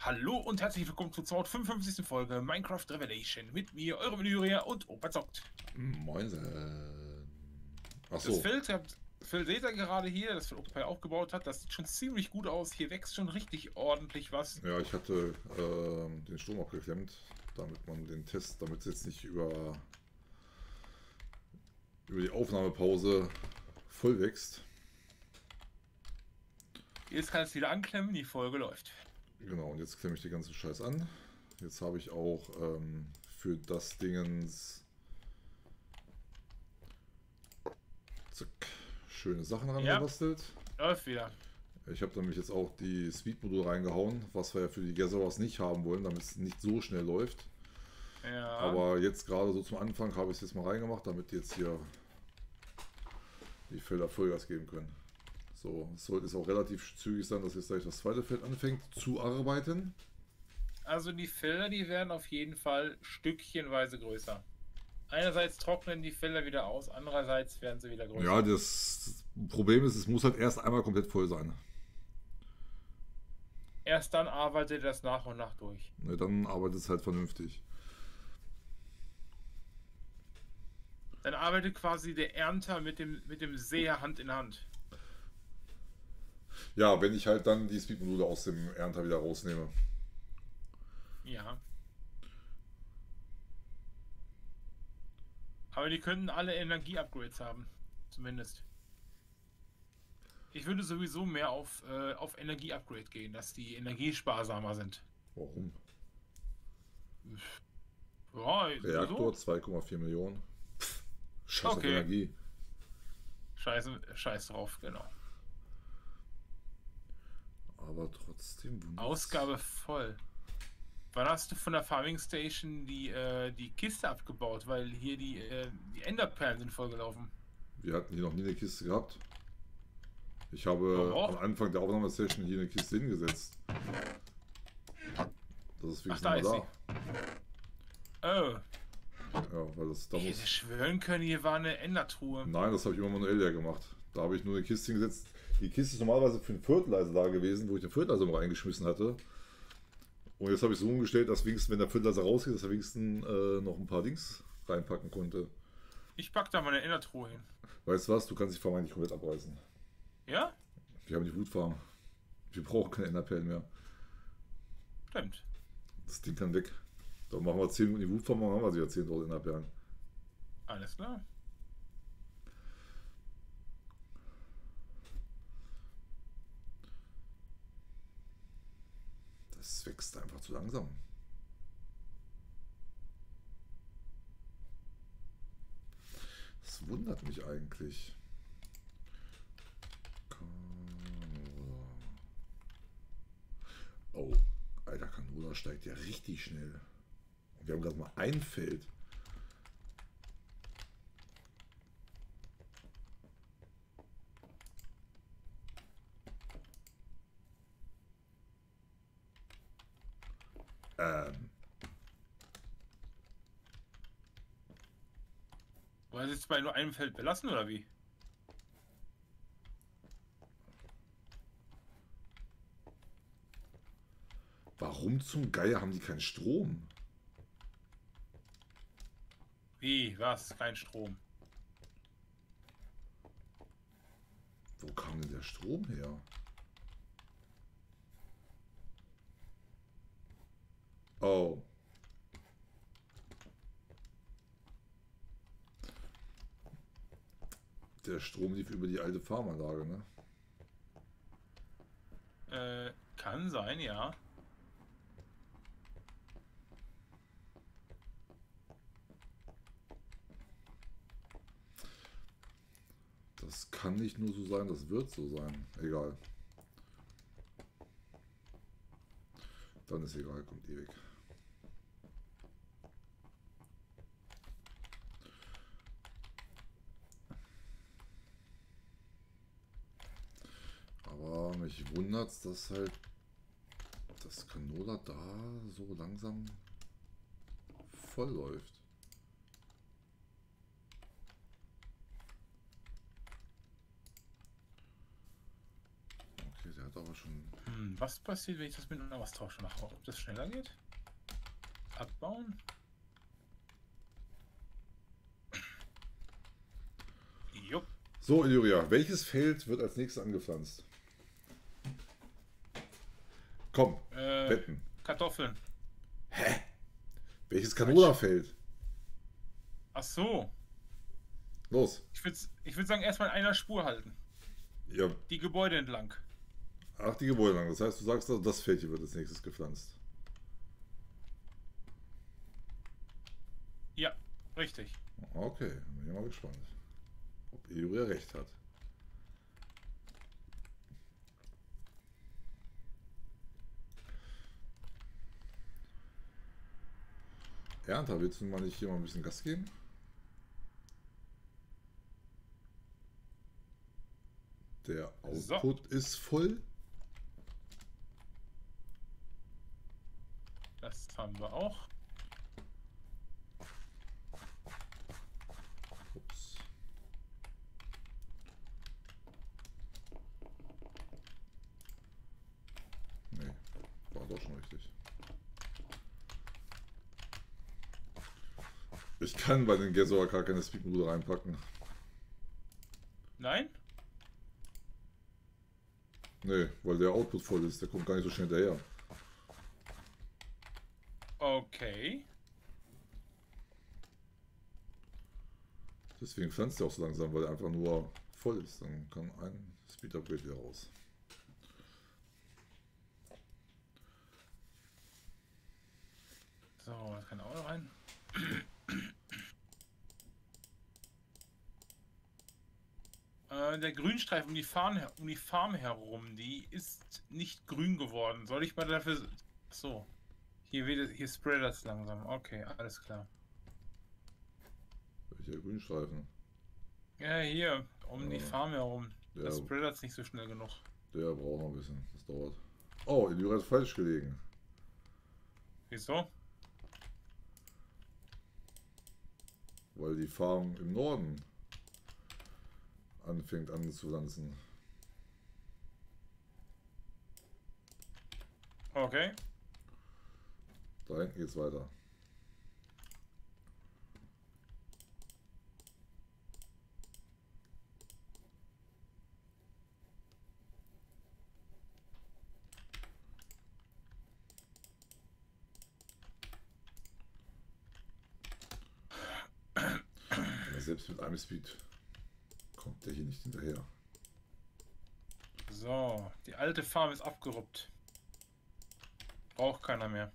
Hallo und herzlich willkommen zur 255. Folge Minecraft Revelation mit mir, eurem Lyria und Opa zockt. Moinsen. Ach Das so. Feld, Phil seht ihr gerade hier, das Phil Opa ja auch gebaut hat, das sieht schon ziemlich gut aus. Hier wächst schon richtig ordentlich was. Ja, ich hatte den Strom abgeklemmt, damit man den Test, damit es jetzt nicht über die Aufnahmepause voll wächst. Jetzt kann es wieder anklemmen, die Folge läuft. Genau, und jetzt klemme ich den ganzen Scheiß an. Jetzt habe ich auch für das Dingens zack, schöne Sachen Ja, rangebastelt. läuft wieder. Ich habe nämlich jetzt auch die Speed-Module reingehauen, was wir ja für die Gathers nicht haben wollen, damit es nicht so schnell läuft. Ja, Aber jetzt gerade so zum Anfang habe ich es jetzt mal reingemacht, damit jetzt hier die Felder Vollgas geben können. So, es sollte jetzt auch relativ zügig sein, dass jetzt gleich das zweite Feld anfängt zu arbeiten. also die Felder, die werden auf jeden Fall stückchenweise größer. Einerseits trocknen die Felder wieder aus, andererseits werden sie wieder größer. Ja, das Problem ist, es muss halt erst einmal komplett voll sein. Erst dann arbeitet das nach und nach durch. Ne, dann arbeitet es halt vernünftig. Dann arbeitet quasi der Ernter mit dem Säher Hand in Hand. Ja, wenn ich halt dann die Speed-Module aus dem Ernter wieder rausnehme. Ja. Aber die können alle Energie-Upgrades haben. Zumindest. Ich würde sowieso mehr auf Energie-Upgrade gehen, dass die energiesparsamer sind. Warum? Ja, Reaktor so. 2,4 Millionen. Scheiß auf Okay. Energie. Scheiß drauf, genau. Aber trotzdem wundert's. Ausgabe voll. Wann hast du von der Farming Station die Kiste abgebaut? Weil hier die Enderperlen sind vollgelaufen. Wir hatten hier noch nie eine Kiste gehabt. Ich habe Warum? am Anfang der Aufnahmesession hier eine Kiste hingesetzt. Das ist Ach, wenigstens da mal ist sie. da. Oh. Ja, weil das da Ich muss. hätte schwören können, hier war eine Endertruhe. Nein, das habe ich immer manuell ja gemacht. Da habe ich nur eine Kiste hingesetzt. Die Kiste ist normalerweise für den Fertilizer da gewesen, wo ich den Fertilizer mal reingeschmissen hatte. Und jetzt habe ich so umgestellt, dass wenigstens, wenn der Fertilizer rausgeht, dass er wenigstens noch ein paar Dings reinpacken konnte. Ich pack da mal eine Endertruhe hin. Weißt du was? Du kannst die Farm eigentlich komplett abreißen. Ja? Wir haben die Wutfarm. Wir brauchen keine Enderperlen mehr. Stimmt. Das Ding kann weg. Dann machen wir 10 Minuten die Wutfarm, dann haben wir sie ja 10.000 Enderperlen. Alles klar. Das wächst einfach zu langsam. Das wundert mich eigentlich. Oh, alter Canola steigt ja richtig schnell. Und wir haben gerade mal ein Feld. Ähm, Wollen Sie es bei nur einem Feld belassen oder wie? warum zum Geier haben die keinen Strom? Wie? Was? Kein Strom. Wo kam denn der Strom her? Oh. Der Strom lief über die alte Farmanlage, ne? Kann sein, ja. Das kann nicht nur so sein, das wird so sein. Egal. Dann ist egal, kommt ewig. Aber mich wundert es, dass halt das Canola da so langsam voll läuft. Okay, der hat aber schon. Was passiert, wenn ich das mit einer Austausch mache? Ob das schneller geht? Abbauen? Jupp. So, Illyria, welches Feld wird als nächstes angepflanzt? Komm, wetten. Kartoffeln. Welches Canola-Feld? Ach so. Los. Ich würd sagen, erstmal in einer Spur halten. Ja. Die Gebäude entlang. Ach, die Gebäude lang. Das heißt, du sagst, das Feld hier wird als nächstes gepflanzt. Ja, richtig. Okay, bin ich mal gespannt, ob Illyria recht hat. Ernter, willst du mal nicht hier mal ein bisschen Gas geben? Der Output ist voll. Das haben wir auch. Ups. Nee, war doch schon richtig. Ich kann bei den Gesor gar keine Speed-Module reinpacken. Nein? Nee, weil der Output voll ist. Der kommt gar nicht so schnell hinterher. Okay. Deswegen pflanzt er auch so langsam, weil er einfach nur voll ist. Dann kann ein Speed-Upgrade wieder raus. So, das kann auch noch rein. Der Grünstreifen um die Farm herum, die ist nicht grün geworden. Soll ich mal dafür... So. Hier spreadert es langsam. Okay, alles klar. Welcher Grünstreifen? Ja, hier, um die Farm herum. Das Ja. spreadert es nicht so schnell genug. Der braucht noch ein bisschen. Das dauert. Oh, Illyria ist falsch gelegen. Wieso? Weil die Farm im Norden anfängt anzupflanzen. Okay. Da hinten geht's weiter. Aber selbst mit einem Speed kommt der hier nicht hinterher. So, die alte Farm ist abgeruppt. Braucht keiner mehr.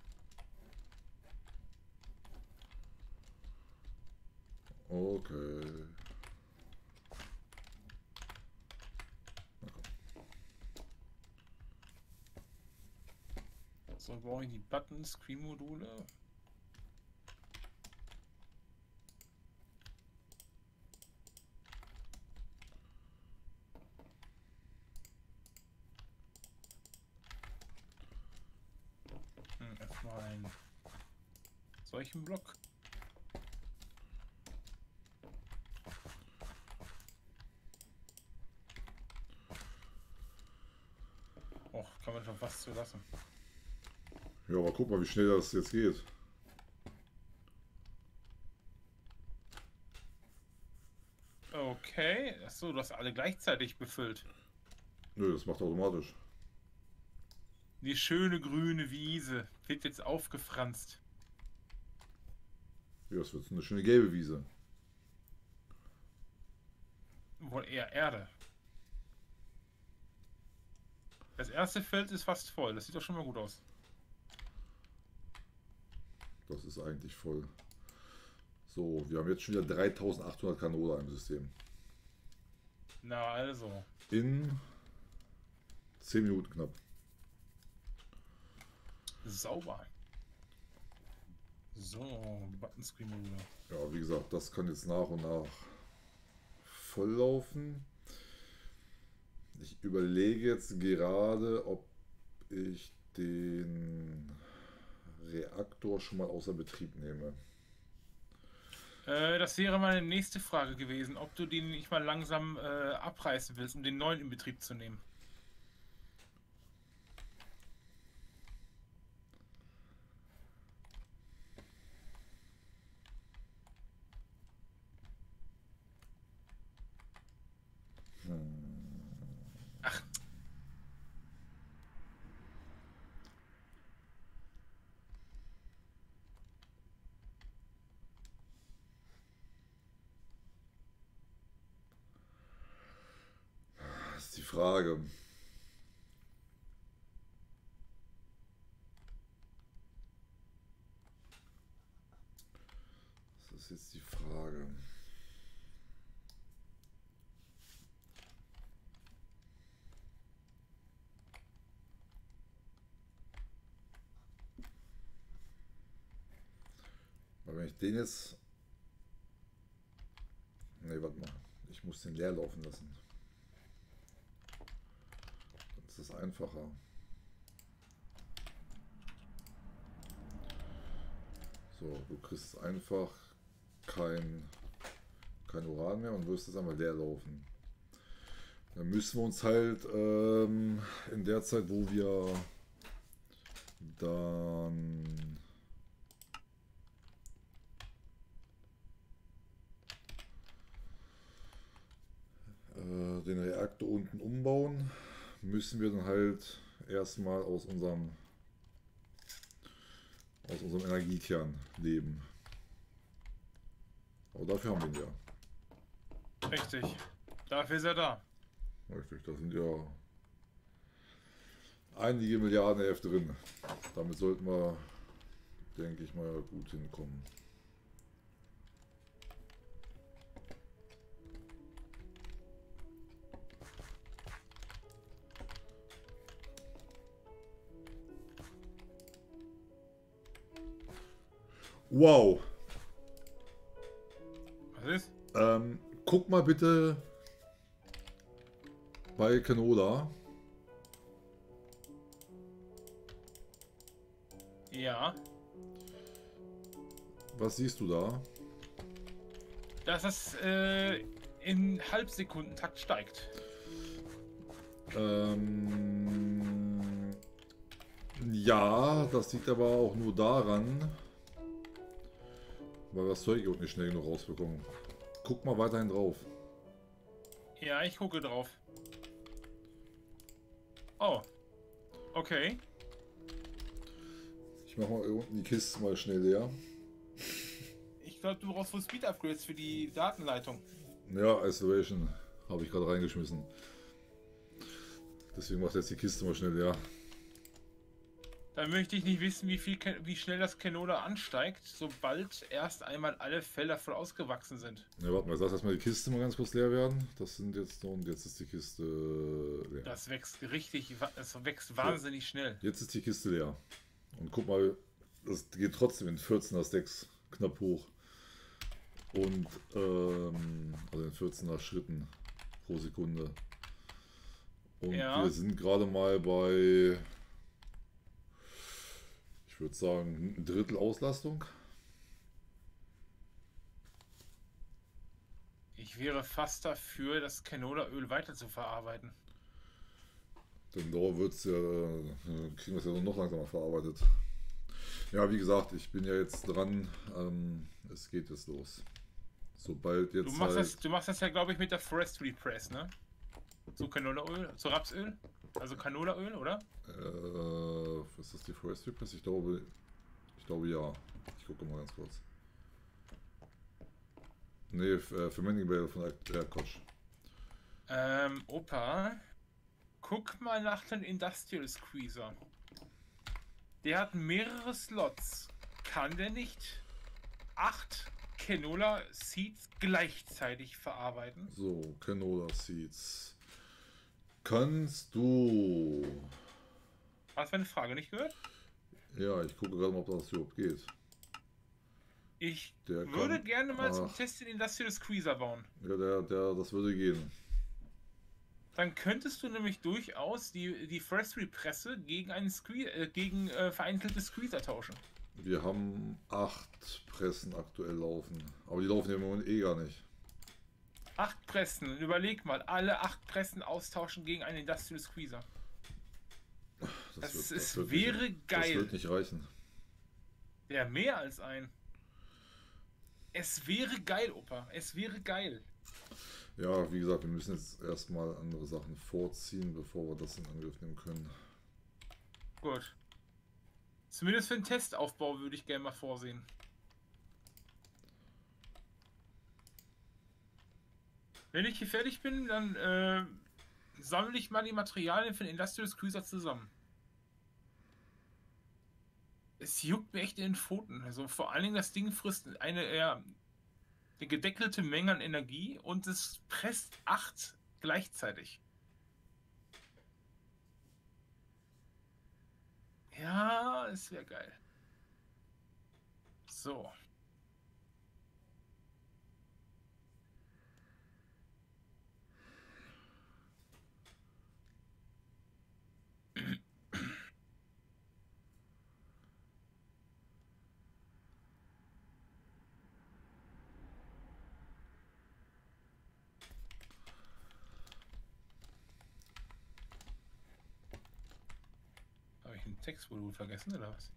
Okay. So, brauche ich die Button-Screen-Module. Erstmal einen solchen Block. Och, kann man schon fast so lassen. Ja, aber guck mal, wie schnell das jetzt geht. Okay, achso, du hast alle gleichzeitig befüllt. Nö, das macht automatisch. Die schöne grüne Wiese wird jetzt aufgefranst. Ja, das wird eine schöne gelbe Wiese. Wohl eher Erde. Das erste Feld ist fast voll. Das sieht doch schon mal gut aus. Das ist eigentlich voll. So, wir haben jetzt schon wieder 3800 Canola im System. Na also. In 10 Minuten knapp. Sauber. So, Button Screen Module. Ja, wie gesagt, das kann jetzt nach und nach volllaufen. Ich überlege jetzt gerade, ob ich den Reaktor schon mal außer Betrieb nehme. Das wäre meine nächste Frage gewesen, ob du den nicht mal langsam abreißen willst, um den neuen in Betrieb zu nehmen. Frage. Das ist jetzt die Frage. Weil wenn ich den jetzt... Ne, warte mal. Ich muss den leer laufen lassen. Dann ist das einfacher. So, du kriegst einfach kein Uran mehr und wirst es einmal leer laufen. Dann müssen wir uns halt in der Zeit, wo wir dann den Reaktor unten umbauen, müssen wir dann halt erstmal aus unserem Energiekern leben. Aber dafür haben wir ihn ja. Richtig. Dafür ist er da. Richtig, da sind ja einige Milliarden F drin. Damit sollten wir, denke ich mal, gut hinkommen. Wow. Was ist? Guck mal bitte bei Canola. Ja. Was siehst du da? Dass es in Halbsekundentakt steigt. Ja, das liegt aber auch nur daran, weil wir das Zeug nicht schnell genug rausbekommen. Guck mal weiterhin drauf. Ja, ich gucke drauf. Oh. Okay. Ich mach mal unten die Kiste mal schnell leer. Ich glaube, du brauchst wohl Speed-Upgrades für die Datenleitung. Ja, Isolation habe ich gerade reingeschmissen. Deswegen macht jetzt die Kiste mal schnell leer. Dann möchte ich nicht wissen, wie schnell das Canola ansteigt, sobald erst einmal alle Felder voll ausgewachsen sind. Ja, warte mal, lass erstmal die Kiste mal ganz kurz leer werden. Das sind jetzt und jetzt ist die Kiste leer. Das wächst richtig, es wächst wahnsinnig schnell. Jetzt ist die Kiste leer. Und guck mal, das geht trotzdem in 14er Stacks knapp hoch. Und also in 14er Schritten pro Sekunde. Und ja, wir sind gerade mal bei, ich würde sagen, ein Drittel Auslastung. ich wäre fast dafür, das Canola-Öl weiter zu verarbeiten. Denn da wird's ja, kriegen wir es ja noch langsamer verarbeitet. Ja, wie gesagt, ich bin ja jetzt dran. Es geht jetzt los. Sobald jetzt Du machst das ja, glaube ich, mit der Forestry Press, ne? Zu Canola-Öl, zu Rapsöl? Also Canola-Öl, oder? Was ist die Forestry Press? Ich glaube ja. Ich gucke mal ganz kurz. Ne, Fermenting Barrel von Quatsch. Opa, guck mal nach dem Industrial Squeezer. Der hat mehrere Slots. Kann der nicht 8 Canola Seeds gleichzeitig verarbeiten? So, Canola Seeds. Kannst du... Hast du meine Frage nicht gehört? Ja, ich gucke gerade mal, ob das überhaupt geht. Ich Der würde kann- gerne mal zum Test den Industrial Squeezer bauen. Ja, das würde gehen. Dann könntest du nämlich durchaus die Forestry Presse gegen einen gegen vereinzelte Squeezer tauschen. Wir haben 8 Pressen aktuell laufen. Aber die laufen ja im Moment eh gar nicht. 8 Pressen, überleg mal, alle 8 Pressen austauschen gegen einen Industrial Squeezer. Wäre geil. Das wird nicht reichen. Ja, mehr als ein. Es wäre geil, Opa. Es wäre geil. Ja, wie gesagt, wir müssen jetzt erstmal andere Sachen vorziehen, bevor wir das in Angriff nehmen können. Gut. Zumindest für den Testaufbau würde ich gerne mal vorsehen. Wenn ich hier fertig bin, dann sammle ich mal die Materialien für den Industrious Cruiser zusammen. Es juckt mir echt in den Pfoten. Also vor allen Dingen das Ding frisst eine gedeckelte Menge an Energie und es presst 8 gleichzeitig. Ja, es wäre geil. So. Habe ich ein Textmodul vergessen oder was?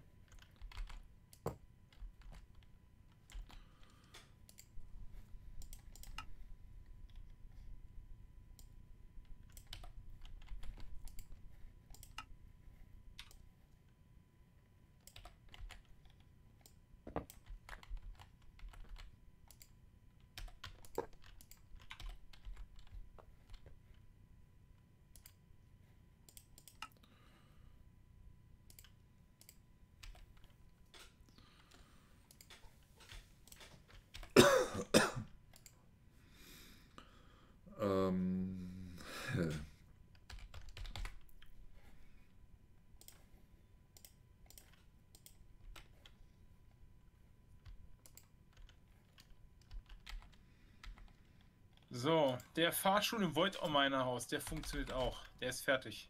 Ähm, So, der Fahrstuhl im Void Miner Haus, der funktioniert auch. Der ist fertig.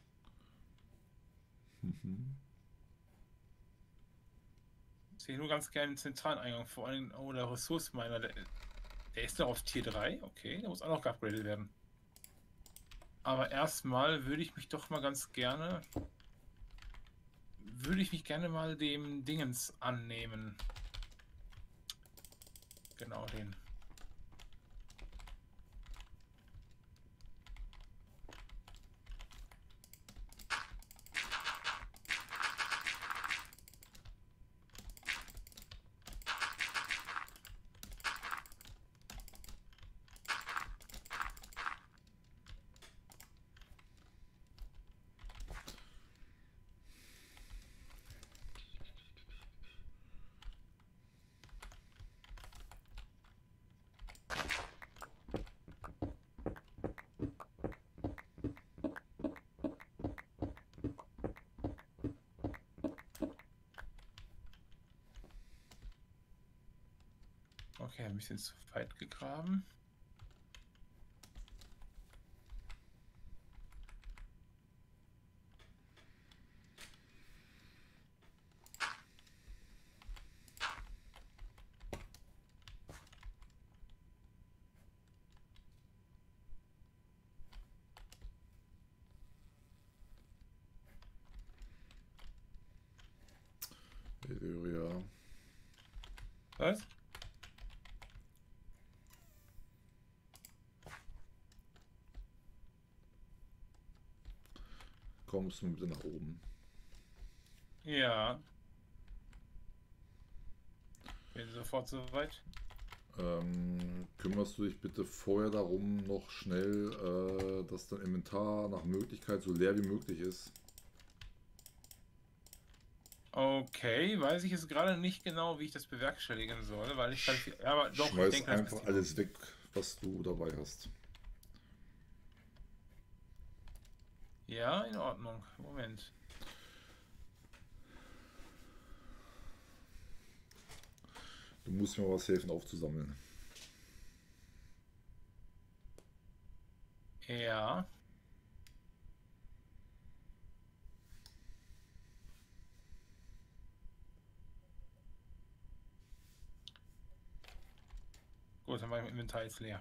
Ich sehe nur ganz gerne den zentralen Eingang. Vor allem, oh, der Ressourcenminer, der ist noch auf Tier 3. Okay, der muss auch noch geupgradet werden. Aber erstmal würde ich mich doch mal ganz gerne. Würde ich mich gerne mal dem Dingens annehmen. Genau den. Okay, ein bisschen zu weit gegraben. Ja. Was? Kommst du bitte nach oben? Ja. Bin sofort soweit. Kümmerst du dich bitte vorher darum, noch schnell, dass dein Inventar nach Möglichkeit so leer wie möglich ist? Okay, weiß ich jetzt gerade nicht genau, wie ich das bewerkstelligen soll, weil ich ja, aber doch, ich Schmeiß denke, das einfach ist alles weg, was du dabei hast. ja, in Ordnung. Moment. Du musst mir was helfen aufzusammeln. Ja. Gut, dann war mein Inventar jetzt leer.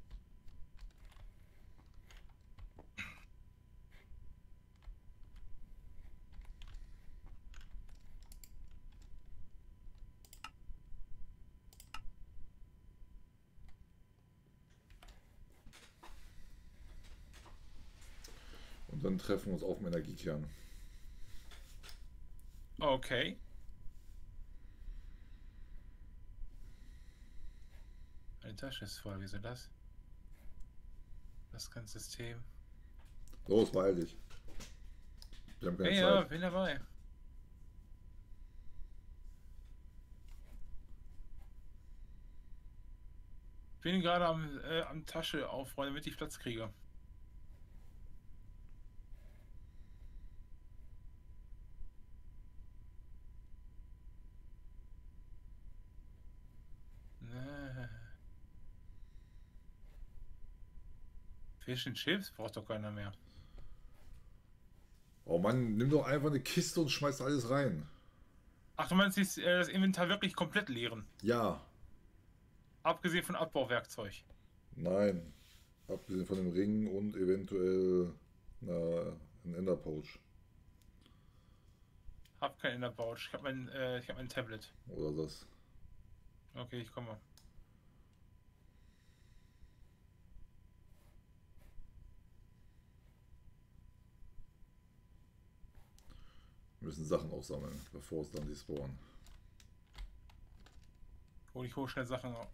Und dann treffen wir uns auf dem Energiekern. Okay. Meine Tasche ist voll, wieso das? Das ist kein System. Los, beeil dich. Wir haben keine Ja, ja, Zeit. bin dabei. Ich bin gerade am Tasche aufräumen, damit ich Platz kriege. Ne. Fish and Chips braucht doch keiner mehr. Oh Mann, nimm doch einfach eine Kiste und schmeiß alles rein. Ach, du meinst das Inventar wirklich komplett leeren? Ja, Abgesehen von Abbauwerkzeug. nein. Abgesehen von dem Ring und eventuell ein Ender Pouch Hab kein Innerpouch. Ich hab mein Tablet. oder das. Okay, ich komme. Wir müssen Sachen aufsammeln, bevor es dann die spawnen. Hol ich schnell Sachen auf.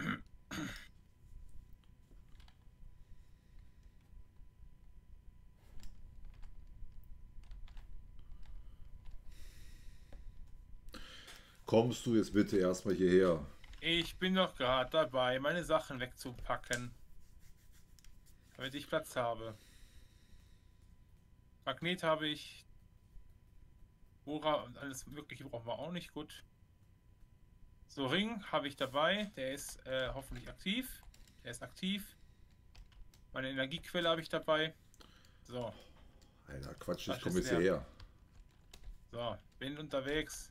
Kommst du jetzt bitte erstmal hierher? Ich bin doch gerade dabei, meine Sachen wegzupacken. Damit ich Platz habe. Magnet habe ich. Bohrer und alles Mögliche brauchen wir auch nicht. Gut. So, Ring habe ich dabei. Der ist hoffentlich aktiv. Der ist aktiv. Meine Energiequelle habe ich dabei. So, Alter, Quatsch, Das ich komme ist jetzt leer. hierher. so, bin unterwegs.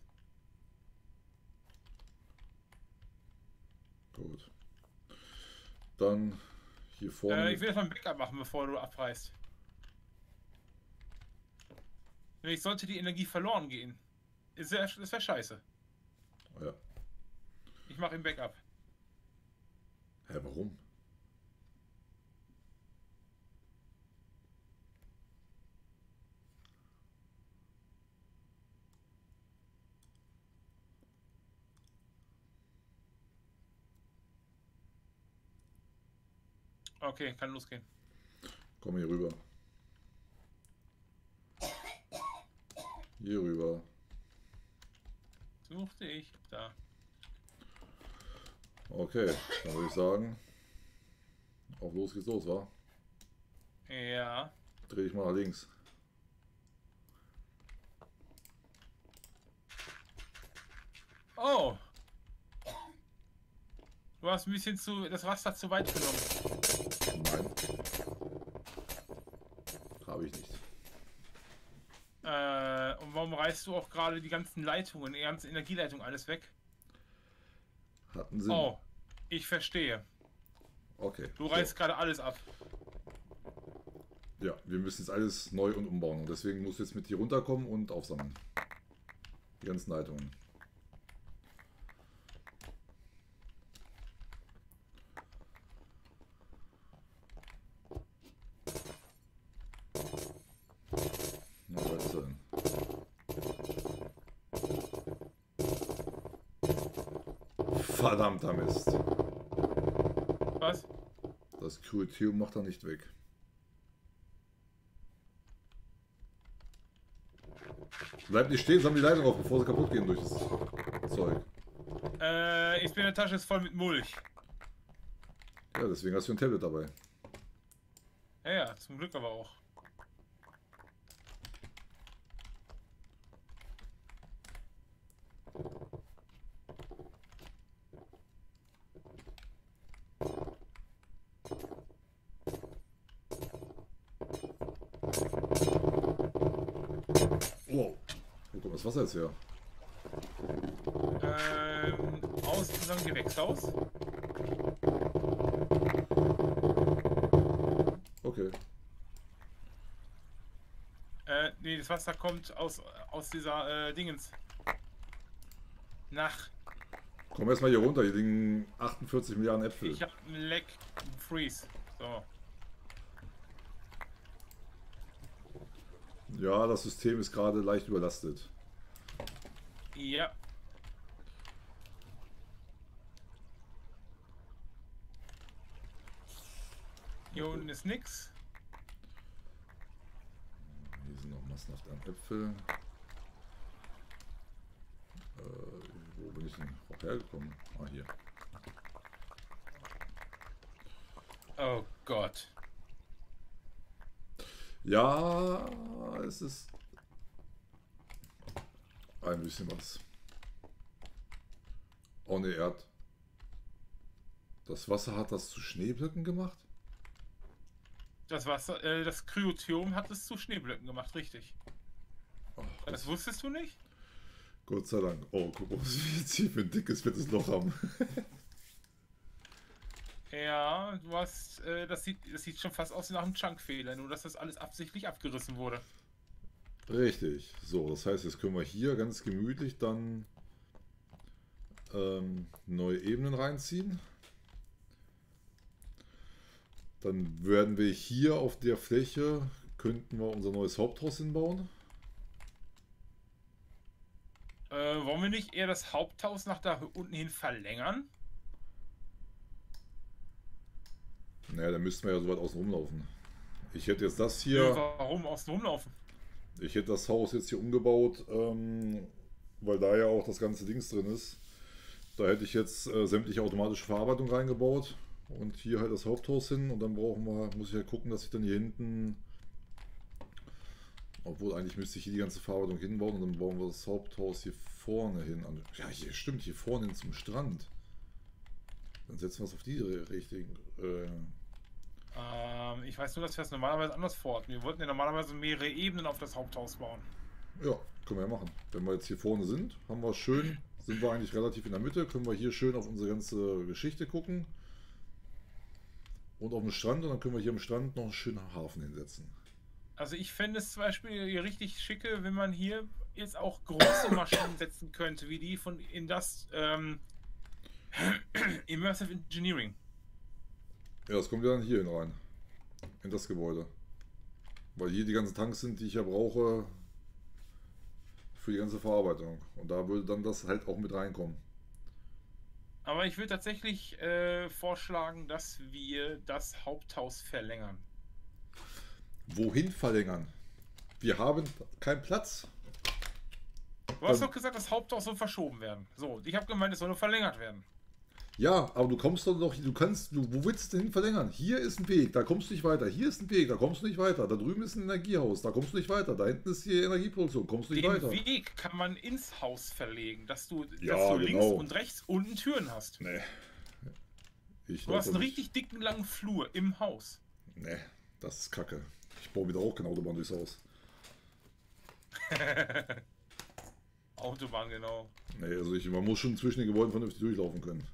Gut. Dann hier vorne. Ich will erstmal ein Backup machen, bevor du abreist. Nämlich sollte die Energie verloren gehen. Das wäre scheiße. Ja. Ich mache im Backup. Hä, warum? Okay, kann losgehen. Komm hier rüber. Hier rüber. Suchte ich. Da. Okay, dann würde ich sagen, auf los geht's los, wa? Ja. Dreh ich mal nach links. Oh. Du hast ein bisschen das Raster zu weit genommen. Nein. Habe ich nicht. Und warum reißt du auch gerade die ganzen Leitungen, die ganze Energieleitung alles weg? Hat einen Sinn. Oh, ich verstehe. Okay. Du reißt gerade alles ab. Ja, wir müssen jetzt alles neu und umbauen. Und deswegen musst du jetzt mit hier runterkommen und aufsammeln. Die ganzen Leitungen. Na, was ist denn? Verdammter Mist. Was? Das Kryptium macht er nicht weg. Bleib nicht stehen, sammle die Leitung auf, bevor sie kaputt gehen durch das Zeug. Ich bin in der Tasche ist voll mit Mulch. Ja, deswegen hast du ein Tablet dabei. Ja, ja, zum Glück aber auch. Wow. Wo kommt das Wasser jetzt her? Aus unserem Gewächshaus. Okay. Nee, das Wasser kommt aus dieser Dingens. Nach. Komm erstmal hier runter, hier liegen 48 Milliarden Äpfel. Ich hab einen Leck. Freeze. So. Ja, das System ist gerade leicht überlastet. Ja. Hier unten ist nix. Hier sind noch massenhaft Äpfel. Wo bin ich denn auch hergekommen? Ah, hier. Oh Gott. Ja, es ist ein bisschen was. Oh ne, das Wasser hat das zu Schneeblöcken gemacht? Das Wasser, das Kryothium hat es zu Schneeblöcken gemacht, richtig. Ach, Das wusstest du nicht? Gott sei Dank. Oh, guck mal, was wir jetzt hier für ein dickes, fettes Loch haben. Ja, du hast, das sieht schon fast aus wie nach einem Chunkfehler, nur dass das alles absichtlich abgerissen wurde. Richtig. So, das heißt, jetzt können wir hier ganz gemütlich dann neue Ebenen reinziehen. Dann werden wir hier auf der Fläche, könnten wir unser neues Haupthaus hinbauen. Wollen wir nicht eher das Haupthaus nach da unten hin verlängern? Naja, dann müssten wir ja so weit außen rumlaufen. Ich hätte jetzt das hier... Warum außen rumlaufen? Ich hätte das Haus jetzt hier umgebaut, weil da ja auch das ganze Dings drin ist. Da hätte ich jetzt sämtliche automatische Verarbeitung reingebaut und hier halt das Haupthaus hin und dann muss ich ja gucken, dass ich dann hier hinten, obwohl eigentlich müsste ich hier die ganze Verarbeitung hinbauen und dann bauen wir das Haupthaus hier vorne hin. Ja, hier stimmt, hier vorne hin zum Strand. Dann setzen wir es auf die richtigen... Ich weiß nur, dass wir es normalerweise anders vorhatten. Wir wollten ja normalerweise mehrere Ebenen auf das Haupthaus bauen. Ja, können wir ja machen. Wenn wir jetzt hier vorne sind, haben wir schön, sind wir eigentlich relativ in der Mitte, können wir hier schön auf unsere ganze Geschichte gucken. Und auf dem Strand, und dann können wir hier am Strand noch einen schönen Hafen hinsetzen. Also ich fände es zum Beispiel hier richtig schicke, wenn man hier jetzt auch große Maschinen setzen könnte, wie die von Immersive Engineering. Ja, das kommt ja dann hier hin rein. In das Gebäude. Weil hier die ganzen Tanks sind, die ich ja brauche für die ganze Verarbeitung. Und da würde dann das halt auch mit reinkommen. Aber ich würde tatsächlich vorschlagen, dass wir das Haupthaus verlängern. Wohin verlängern? Wir haben keinen Platz. Du hast doch gesagt, das Haupthaus soll verschoben werden. So, ich habe gemeint, es soll nur verlängert werden. Ja, aber du kommst doch noch, wo willst du denn hin verlängern? Hier ist ein Weg, da kommst du nicht weiter. Hier ist ein Weg, da kommst du nicht weiter. Da drüben ist ein Energiehaus, da kommst du nicht weiter. Da hinten ist die Energieproduktion, kommst du nicht weiter. Den Weg kann man ins Haus verlegen, dass du Ja, links genau. und rechts unten Türen hast. Nee. Du hast einen richtig dicken, langen Flur im Haus. Nee, das ist Kacke. Ich baue wieder auch keine Autobahn durchs Haus. Autobahn, genau. Nee, also man muss schon zwischen den Gebäuden vernünftig durchlaufen können.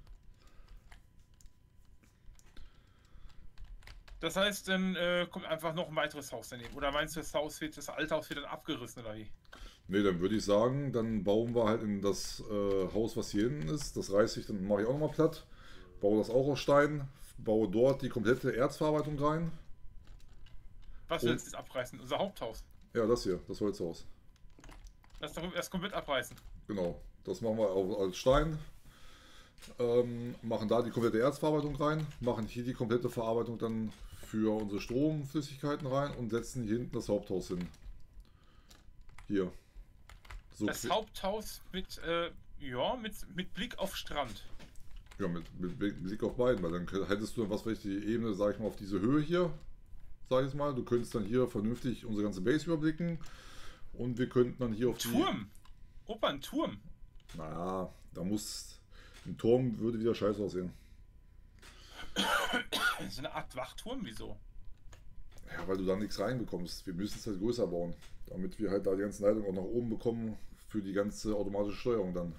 Das heißt, dann kommt einfach noch ein weiteres Haus daneben. Oder meinst du, das alte Haus wird dann abgerissen oder wie? Nee, dann würde ich sagen, dann bauen wir halt in das Haus, was hier hinten ist. Das reiße ich, dann mache ich auch nochmal platt. Baue das auch aus Stein. Baue dort die komplette Erzverarbeitung rein. Was willst du jetzt abreißen? Unser Haupthaus. Ja, das hier, das Holzhaus. Das komplett abreißen. Genau, das machen wir auch als Stein. Machen da die komplette Erzverarbeitung rein. Machen hier die komplette Verarbeitung dann für unsere Stromflüssigkeiten rein und setzen hier hinten das Haupthaus hin. Hier. So das Haupthaus mit Blick auf Strand. Ja, mit Blick auf beiden, weil dann hättest du, was weiß ich, die Ebene, sag ich mal, auf diese Höhe hier, sag ich mal. Du könntest dann hier vernünftig unsere ganze Base überblicken und wir könnten dann hier auf die... Turm! Opa, ein Turm! Naja, da muss... Ein Turm würde wieder scheiße aussehen. So eine Art Wachturm, wieso? Ja, weil du da nichts reinbekommst. Wir müssen es halt größer bauen, damit wir halt da die ganzen Leitungen auch nach oben bekommen für die ganze automatische Steuerung dann.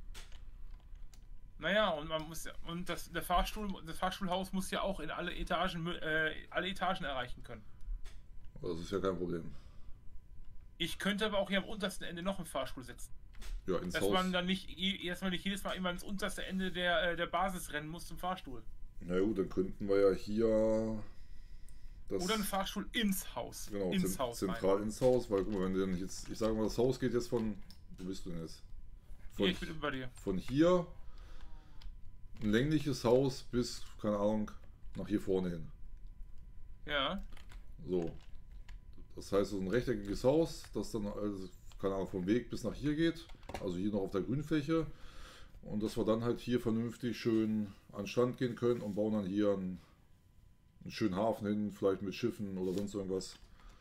Naja, und man muss ja, und das Fahrstuhlhaus muss ja auch in alle Etagen erreichen können. Das ist ja kein Problem. Ich könnte aber auch hier am untersten Ende noch einen Fahrstuhl setzen. Ja, ins dass Haus. man dann nicht jedes Mal immer ins unterste Ende der Basis rennen muss zum Fahrstuhl. Na gut, dann könnten wir ja hier das... Oder einen Fahrstuhl ins Haus. Genau, ins Haus zentral ins Haus, weil guck mal, wenn du dann jetzt, ich sage mal, das Haus geht jetzt von, wo bist du denn jetzt? Hier, ich bin bei dir. Von hier, ein längliches Haus bis, keine Ahnung, nach hier vorne hin. Ja. So. Das heißt, so ein rechteckiges Haus, das dann, also, keine Ahnung, vom Weg bis nach hier geht. Also hier noch auf der Grünfläche. Und dass wir dann halt hier vernünftig schön an den Strand gehen können und bauen dann hier einen schönen Hafen hin, vielleicht mit Schiffen oder sonst irgendwas.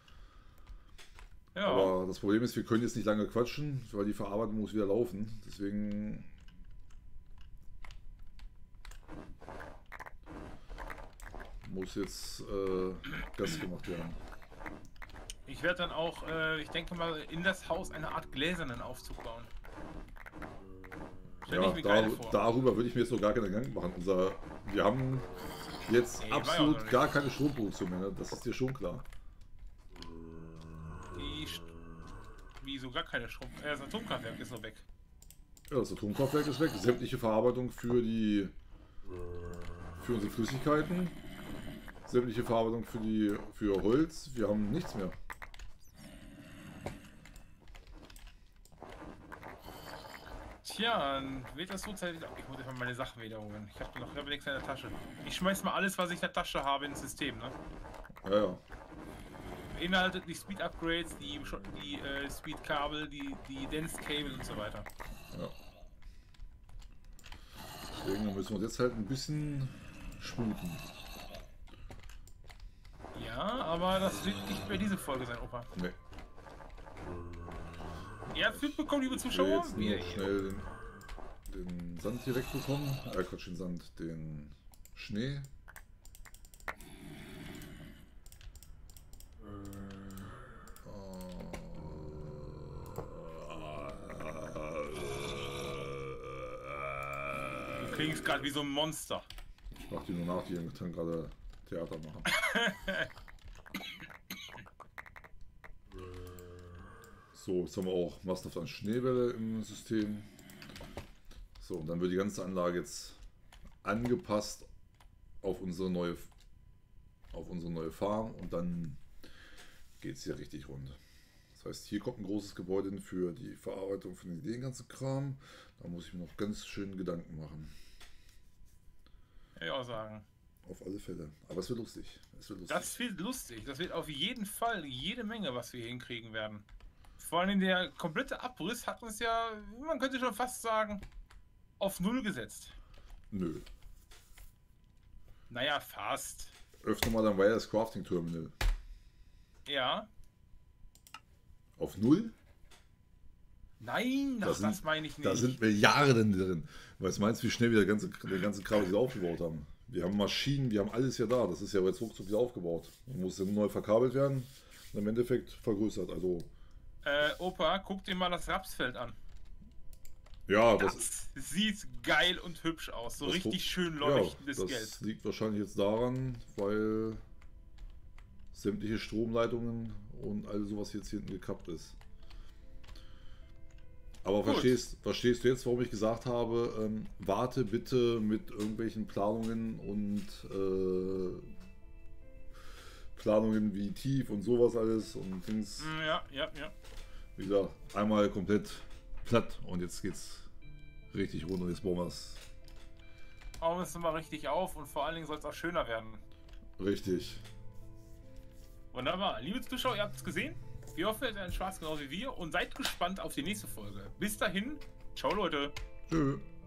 Ja. Aber das Problem ist, wir können jetzt nicht lange quatschen, weil die Verarbeitung muss wieder laufen. Deswegen muss jetzt Gas gemacht werden. Ich werde dann auch, ich denke mal, in das Haus eine Art gläsernen Aufzug bauen. Stell Ja, ich mir geil vor. darüber würde ich mir jetzt noch gar keine Gedanken machen. Wir haben jetzt Nee, war ja auch noch absolut nicht. gar keine Stromproduktion mehr, ne? Das ist dir schon klar. Wieso gar keine Strom? Das Atomkraftwerk ist noch weg. Ja, das Atomkraftwerk ist weg. Sämtliche Verarbeitung für unsere Flüssigkeiten. Sämtliche Verarbeitung für Holz. Wir haben nichts mehr. Tja, dann wird das so Zeit. Ich muss einfach meine Sachen wiederholen. Ich habe nichts in der Tasche. Ich schmeiß mal alles, was ich in der Tasche habe, ins System, ne? Ja, ja. Beinhaltet die Speed Upgrades, die Speed Kabel, die Dense Cable und so weiter. Ja. Deswegen müssen wir jetzt halt ein bisschen sputen. Ja, aber das wird nicht mehr diese Folge sein, Opa. Nee. Ihr habt mitbekommen, liebe Ich will Zuschauer? jetzt nur noch schnell den Sand hier wegbekommen. Quatsch, den Sand, den Schnee. Du klingst gerade wie so ein Monster. Ich mach die nur nach, die dann gerade Theater machen. So, jetzt haben wir auch massenhaft an Schneewelle im System. So, und dann wird die ganze Anlage jetzt angepasst auf unsere neue Farm und dann geht es hier richtig rund. Das heißt, hier kommt ein großes Gebäude hin für die Verarbeitung von den ganzen Kram. Da muss ich mir noch ganz schön Gedanken machen. Kann ich auch sagen. Auf alle Fälle. Aber es wird lustig. Es wird lustig. Das wird lustig. Das wird auf jeden Fall jede Menge, was wir hier hinkriegen werden. Vor allem der komplette Abriss hat uns ja, man könnte schon fast sagen, auf Null gesetzt. Nö. Naja, fast. Öffne mal dein Wireless Crafting Terminal. Ja. Auf Null? Nein, das meine ich nicht. Da sind Milliarden drin. Was meinst du, wie schnell wir der ganze Kram wieder aufgebaut haben? Wir haben Maschinen, wir haben alles ja da. Das ist ja jetzt ruckzuck wieder aufgebaut. Man muss ja nur neu verkabelt werden und im Endeffekt vergrößert. Also. Opa, guck dir mal das Rapsfeld an. Ja, das sieht geil und hübsch aus. So richtig schön leuchtendes Gelb. Das liegt wahrscheinlich jetzt daran, weil sämtliche Stromleitungen und all sowas jetzt hinten gekappt ist. Aber verstehst du jetzt, warum ich gesagt habe, warte bitte mit irgendwelchen Planungen und Planungen wie tief und sowas alles und Dings. Ja. Wie gesagt, einmal komplett platt und jetzt geht's richtig rund und jetzt bauen wir es. Bauen wir es mal richtig auf und vor allen Dingen soll es auch schöner werden. Richtig. Wunderbar. Liebe Zuschauer, ihr habt es gesehen. Wir hoffen, ihr habt einen Spaß genauso wie wir und seid gespannt auf die nächste Folge. Bis dahin, ciao Leute. Tschö.